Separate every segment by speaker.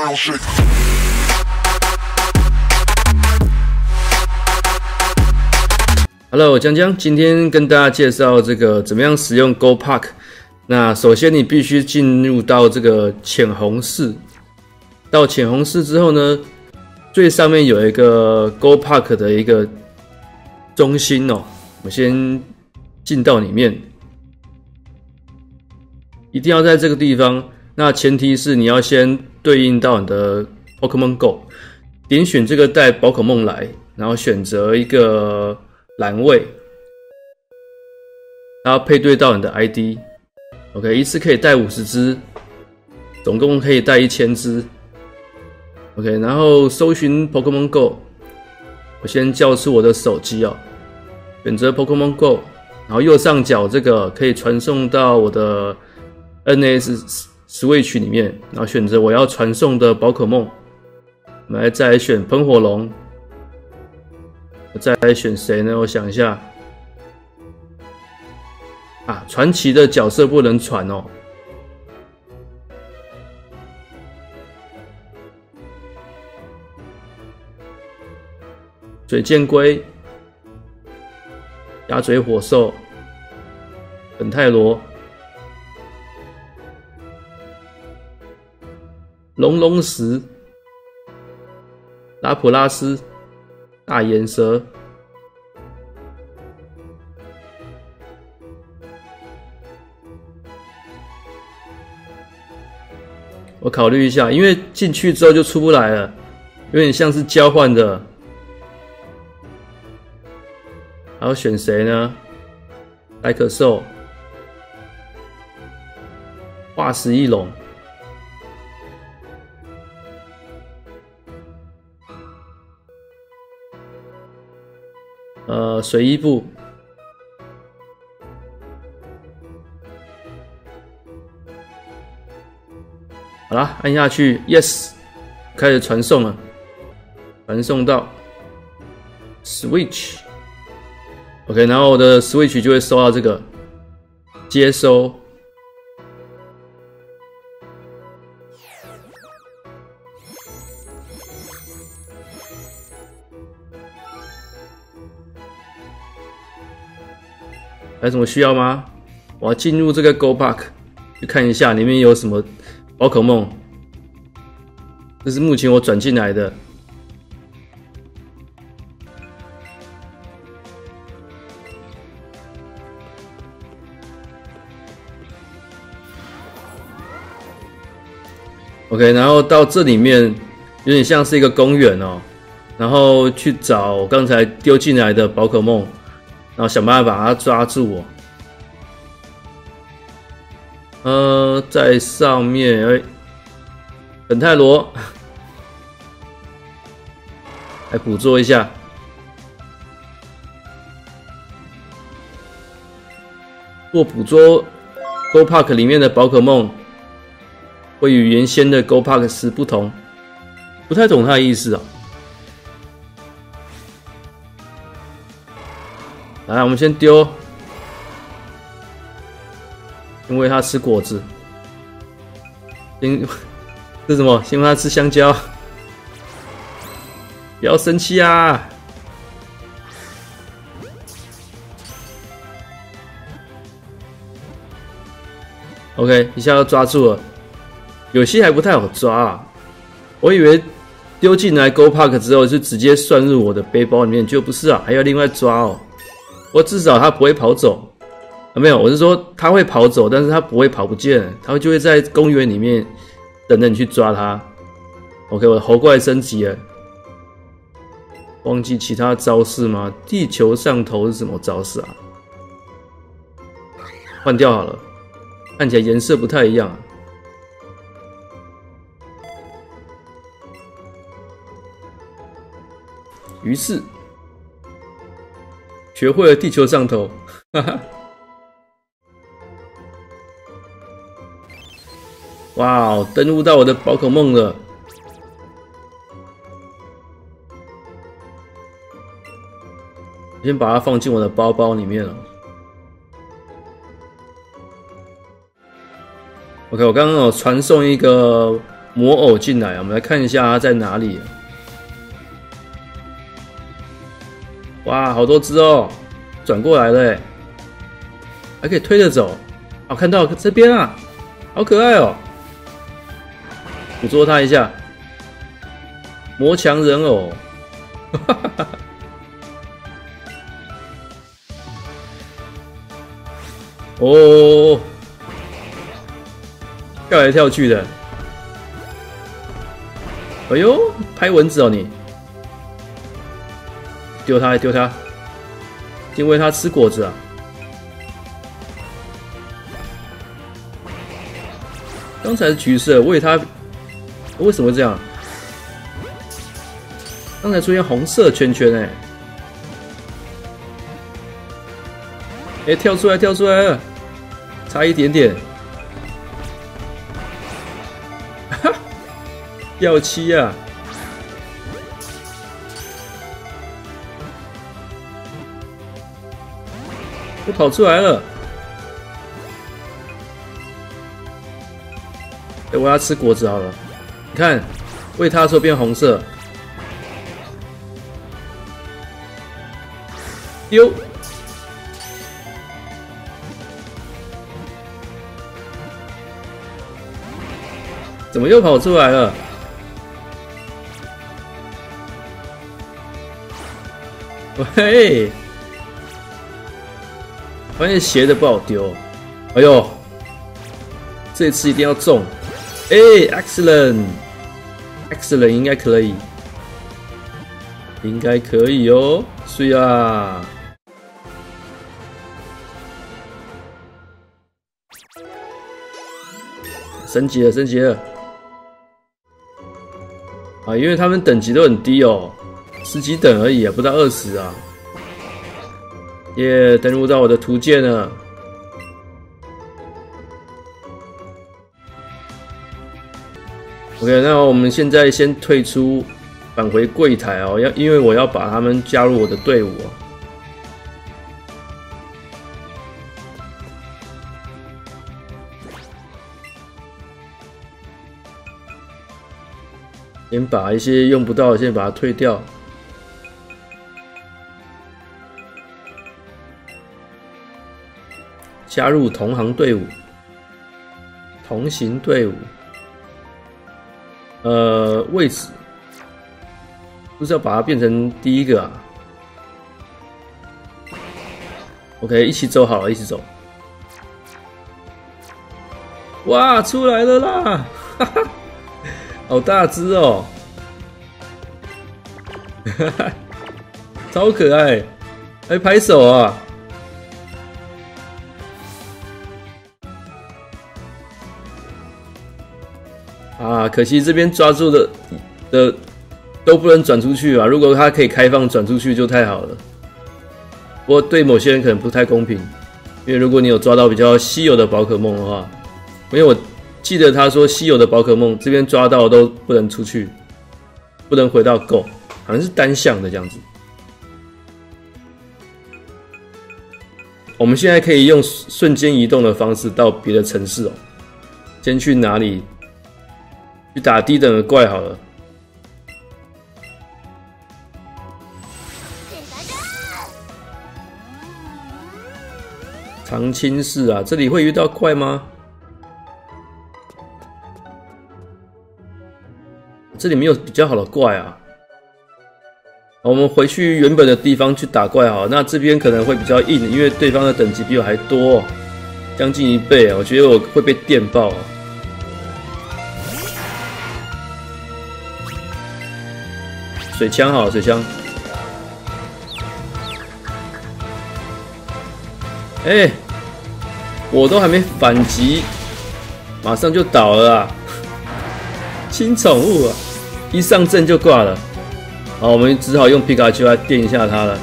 Speaker 1: ground shake.
Speaker 2: Hello， 我江江，今天跟大家介绍这个怎么样使用 Go Park。那首先你必须进入到这个浅红室，到浅红室之后呢，最上面有一个 Go Park 的一个中心哦。我先进到里面，一定要在这个地方。那前提是你要先对应到你的 Pokemon Go， 点选这个带宝可梦来，然后选择一个栏位，然后配对到你的 ID。OK， 一次可以带50只，总共可以带1000只。OK， 然后搜寻 Pokemon Go， 我先叫出我的手机哦，选择 Pokemon Go， 然后右上角这个可以传送到我的 NS Switch 里面，然后选择我要传送的宝可梦。我们再来选喷火龙，我再来选谁呢？我想一下。传奇的角色不能传哦。水箭龟、鸭嘴火兽、本泰罗、龙龙石、拉普拉斯、大眼蛇。我考虑一下，因为进去之后就出不来了，有点像是交换的。还要选谁呢？莱可兽、化石翼龙、水伊布。好啦，按下去 ，Yes， 开始传送了，传送到 Switch。OK， 然后我的 Switch 就会收到这个接收。还有什么需要吗？我要进入这个 Go Park 去看一下里面有什么宝可梦。这是目前我转进来的。OK， 然后到这里面有点像是一个公园哦，然后去找我刚才丢进来的宝可梦，然后想办法把它抓住哦。在上面，本泰罗，来捕捉一下。若捕捉 Go Park 里面的宝可梦，会与原先的 Go Park 时不同，不太懂它的意思啊。来，我们先丢，因为它吃果子。这是什么？先让它吃香蕉。不要生气啊！OK， 一下就抓住了。有些还不太好抓啊，我以为丢进来 Go Park 之后就直接算入我的背包里面，就不是啊，还要另外抓哦。不过至少它不会跑走没有，我是说它会跑走，但是它不会跑不见，它就会在公园里面等着你去抓它。OK， 我的猴怪升级了。忘记其他招式吗？地球上头是什么招式啊？换掉好了，看起来颜色不太一样啊。于是学会了地球上头，哈哈！哇哦，登录到我的宝可梦了。先把它放进我的包包里面了。OK， 我刚刚有传送一个魔偶进来，我们来看一下它在哪里。哇，好多只哦，转过来了，还可以推着走。好，看到这边啊，好可爱哦！捕捉它一下，魔强人偶，哈哈哈。哦，跳来跳去的。哎呦，拍蚊子哦你！丢它，丢它！因为它吃果子啊。刚才是橘色，喂它，为什么会这样？刚才出现红色圈圈哎。哎，跳出来，跳出来了，差一点点。哈，掉漆啊！我跑出来了。哎，我要吃果子好了。你看，喂它的时候变红色。丢。怎么又跑出来了？喂！发现斜的不好丢。哎呦，这次一定要中！哎 ，excellent，excellent， 应该可以，应该可以哦。是啊。升级了，升级了。啊，因为他们等级都很低哦，10几等而已啊，不到20啊。耶，登录到我的图鉴了。OK， 那我们现在先退出，返回柜台哦，因为我要把他们加入我的队伍哦。先把一些用不到的先把它退掉。加入同行队伍，同行队伍。位置不是要把它变成第一个啊 ？OK， 一起走好了，一起走。哇，出来了啦！哈哈。好大只哦，超可爱，还拍手啊！啊，可惜这边抓住的都不能转出去啊！如果它可以开放转出去就太好了。不过对某些人可能不太公平，因为如果你有抓到比较稀有的宝可梦的话，因为我记得他说稀有的宝可梦这边抓到都不能出去，不能回到Go，好像是单向的这样子。我们现在可以用瞬间移动的方式到别的城市哦。先去哪里？去打低等的怪好了。长青市啊，这里会遇到怪吗？这里没有比较好的怪啊。我们回去原本的地方去打怪好，那这边可能会比较硬，因为对方的等级比我还多，将近1倍啊！我觉得我会被电爆啊！水枪好，水枪。哎，我都还没反击，马上就倒了啊！新宠物啊，一上阵就挂了。好，我们只好用皮卡丘来电一下它了。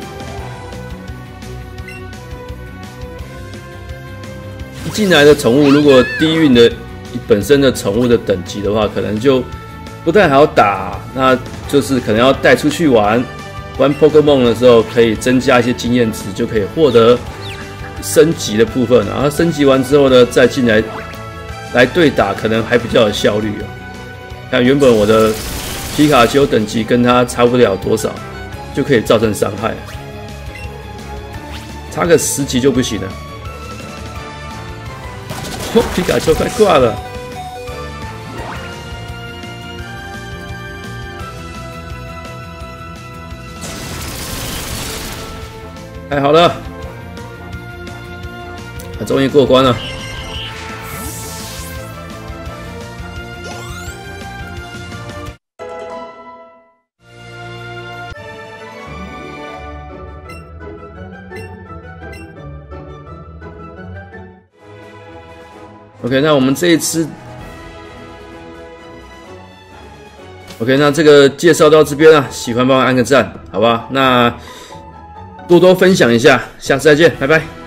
Speaker 2: 一进来的宠物，如果低运的本身的宠物的等级的话，可能就不太好打。那就是可能要带出去玩 Pokémon 的时候，可以增加一些经验值，就可以获得升级的部分。然后升级完之后呢，再进来对打，可能还比较有效率啊。 看原本我的皮卡丘等级跟它差不了多少，就可以造成伤害，差个10级就不行了。哦，皮卡丘快挂了。太好了，终于过关了。OK， 那我们这一次 ，OK， 那这个介绍到这边了，喜欢帮我按个赞，好吧？那多多分享一下，下次再见，拜拜。